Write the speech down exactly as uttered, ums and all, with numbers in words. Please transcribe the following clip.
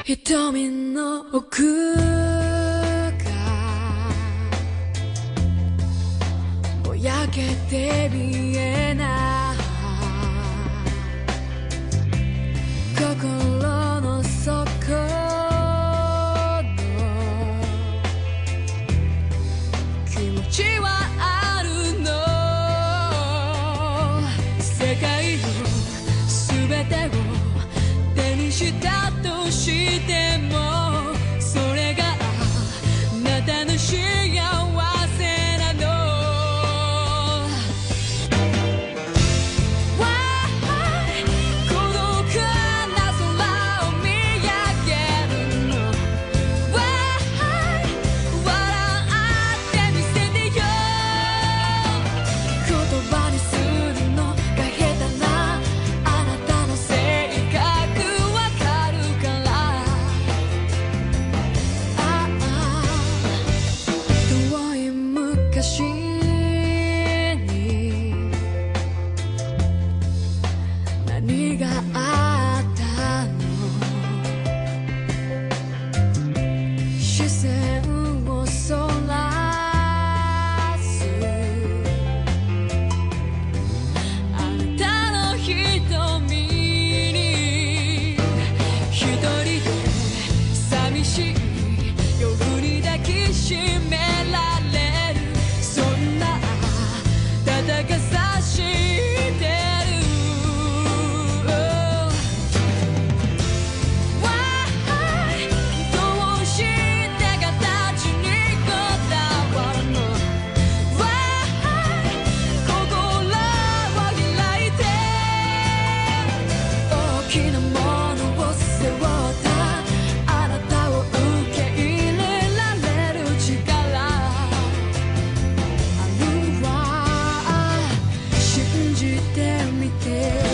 瞳の奥がぼやけて見えない心の底の気持ちはあるの世界の全てを手にしたとしてもそれがあなたの幸せなの Why 孤独な空を見上げるの Why 笑ってみせてよ言葉にするのが下手なあなたの性格わかるからああ遠い昔に何があったの視線をそらすあなたの瞳に一人で寂しい夜に抱きしめられるそんな暖かさ知ってる Why どうして形にこだわるの Why 心を開いて大きなものを背負ったあなたを受け入れられる力あるわ信じてみて